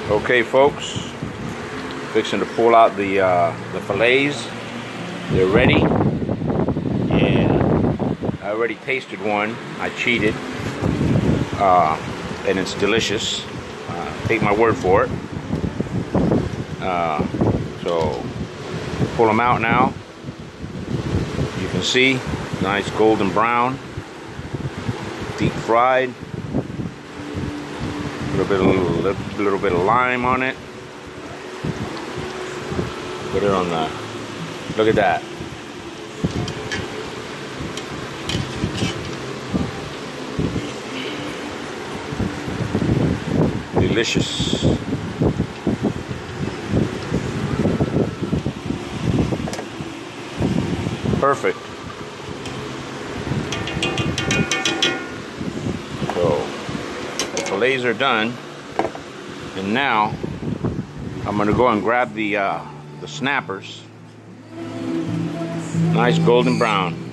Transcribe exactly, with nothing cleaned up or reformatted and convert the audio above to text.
Okay, folks, fixing to pull out the uh, the fillets. They're ready, and I already tasted one. I cheated, uh, and it's delicious. Uh, take my word for it. Uh, so pull them out now. You can see, nice golden brown, deep fried. A little bit, of, little, little bit of lime on it. Put it on the. Look at that. Delicious. Perfect. So the fillets are done, and now I'm gonna go and grab the uh, the snappers. Nice golden brown.